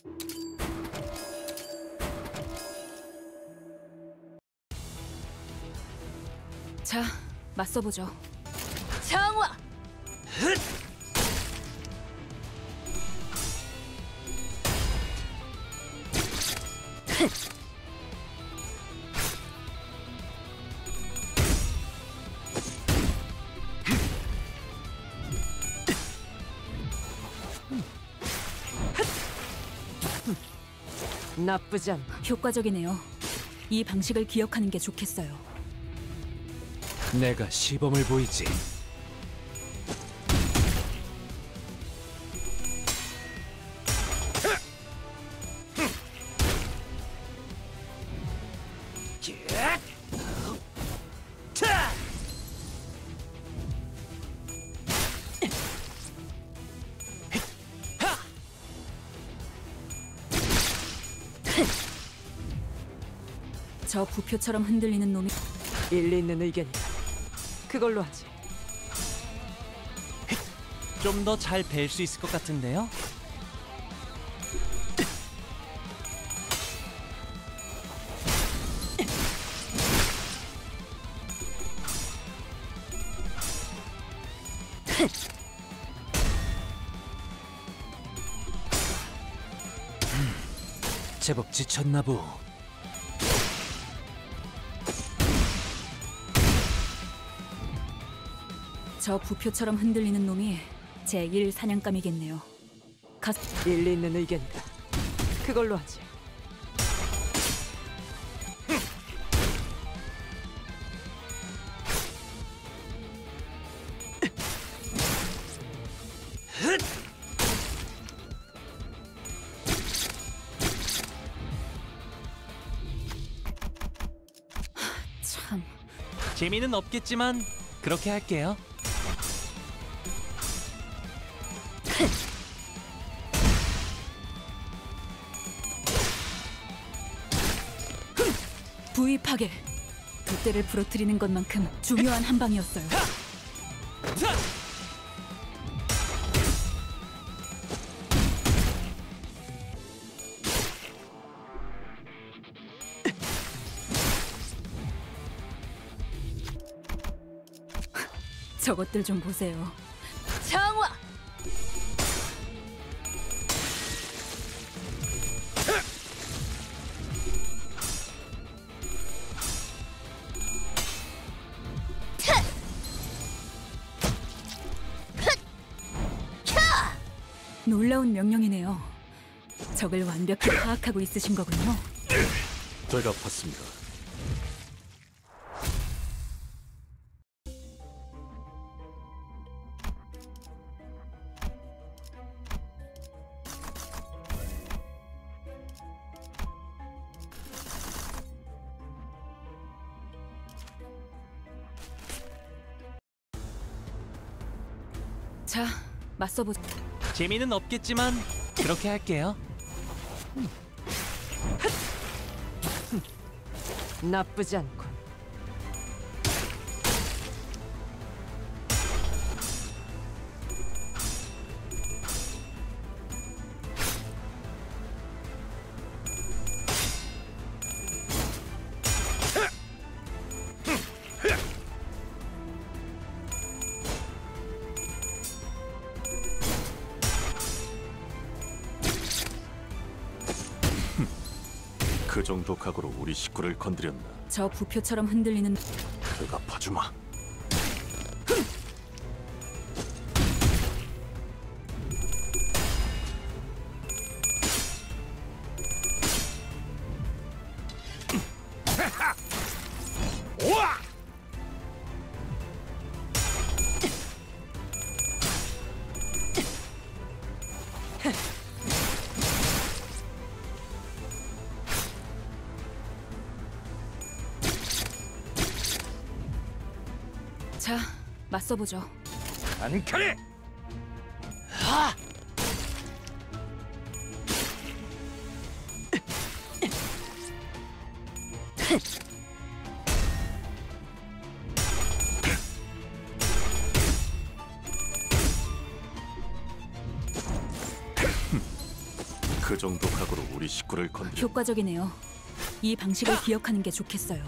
자, 맞서보죠. 장화! 나쁘지 않. 효과적이네요. 이 방식을 기억하는 게 좋겠어요. 내가 시범을 보이지. 저 부표처럼 흔들리는 놈이 일리 있는 의견이다. 그걸로 하지. 좀 더 잘 뵐 수 있을 것 같은데요? 제법 지쳤나 보. 저 부표처럼 흔들리는 놈이 제 1 사냥감이겠네요. 일리 있는 의견이다. 그걸로 하지. 참, 재미는 없겠지만 그렇게 할게요. 부위 파괴. 돛대를 부러뜨리는 것만큼 중요한 한 방이었어요. 저것들 좀 보세요. 장화! 놀라운 명령이네요. 적을 완벽히 파악하고 있으신 거군요. 되갚았습니다. 자, 맞서보자. 재미는 없겠지만 그렇게 할게요. 나쁘지 않군. 그 정도 각오로 우리 식구를 건드렸나? 저 부표처럼 흔들리는 되갚아주마. 우와! 자, 맞서보죠. 안카리! 하! 그 정도 각오로 우리 식구를 건드려. 효과적이네요. 이 방식을 기억하는 게 좋겠어요.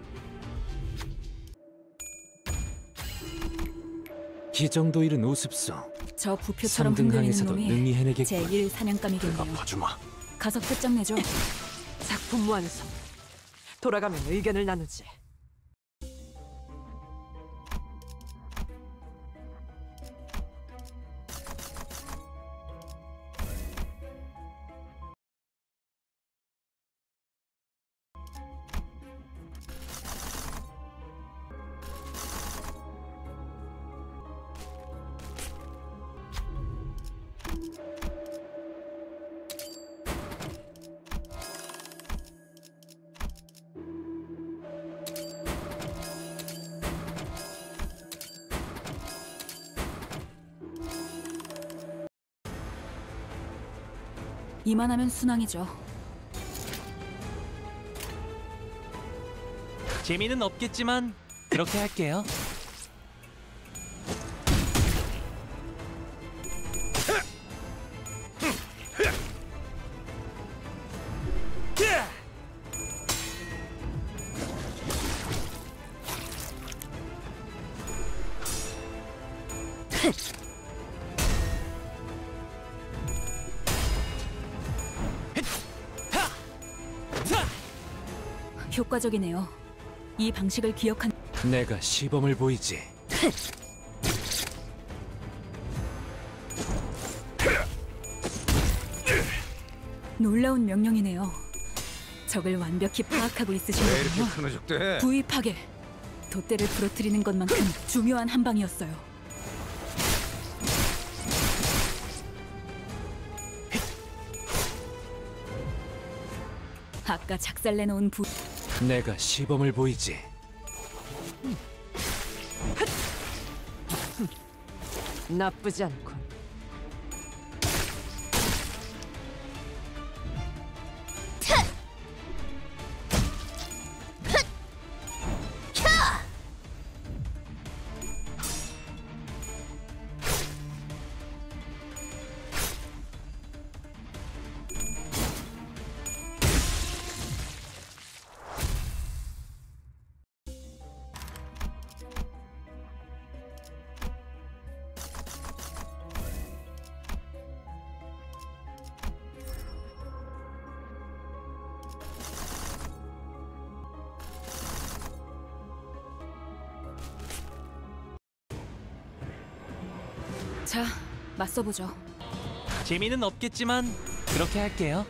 이 정도 일은 우습소. 저 부표처럼 흔들리는 3등항에서도 놈이 능히 해내겠군. 제1 사냥감이겠네요. 아파주마. 가서 끝장내죠. 작품 완성. 돌아가면 의견을 나누지. 이만하면 순항이죠. 재미는 없겠지만 그렇게 할게요. 효과적이네요. 이 방식을 기억한 내가 시범을 보이지. 놀라운 명령이네요. 적을 완벽히 파악하고 있으신 거군요. 흐느적대. 부위 파괴. 돛대를 부러뜨리는 것만큼 중요한 한 방이었어요. 아까 작살내놓은 부... 내가 시범을 보이지. 나쁘지 않군. 자, 맞서보죠. 재미는 없겠지만 그렇게 할게요.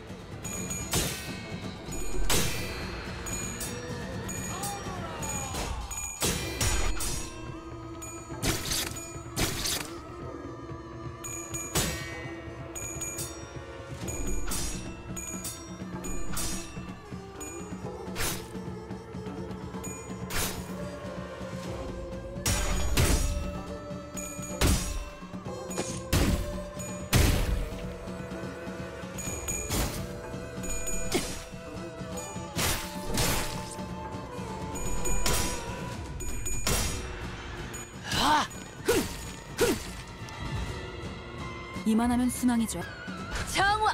이만하면 순항이죠. 정화!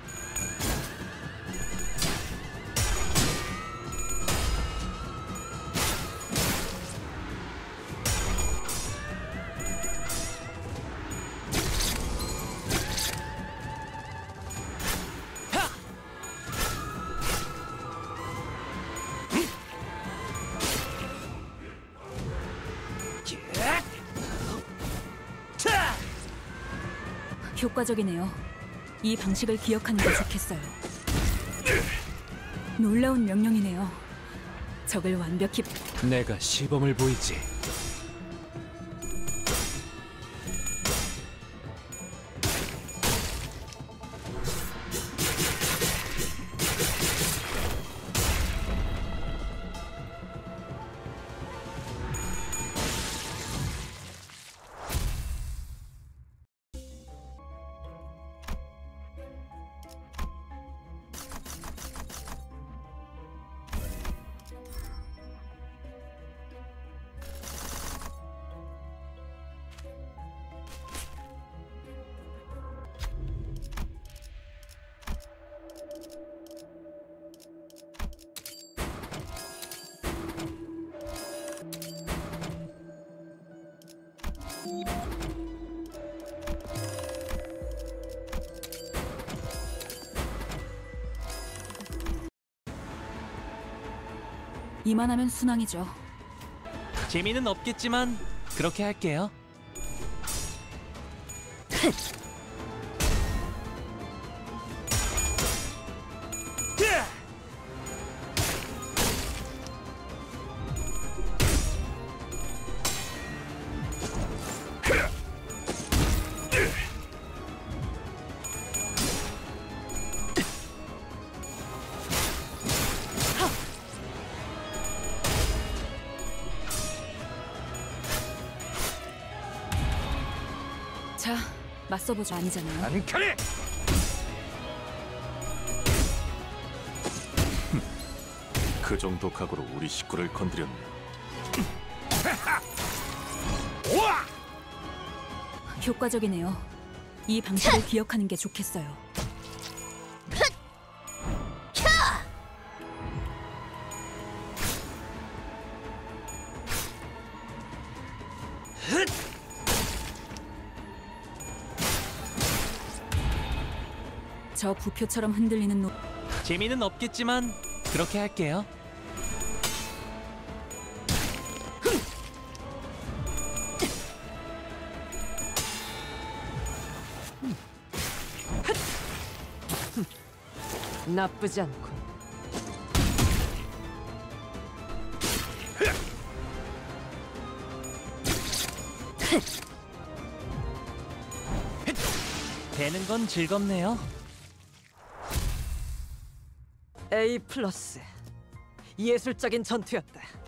효과적이네요. 이 방식을 기억하는 게 좋겠어요. 놀라운 명령이네요. 적을 완벽히... 내가 시범을 보이지. 이만하면 순항이죠. 재미는 없겠지만 그렇게 할게요. 자, 맞서보자. 아니잖아요. 안카리! 그 정도 각오로 우리 식구를 건드렸네. 우와! 효과적이네요. 이 방식을 기억하는 게 좋겠어요. 저 부표처럼 흔들리는 노... 재미는 없겠지만 그렇게 할게요. 나쁘지 않군. 되는 건 즐겁네요. A 플러스. 예술적인 전투였다.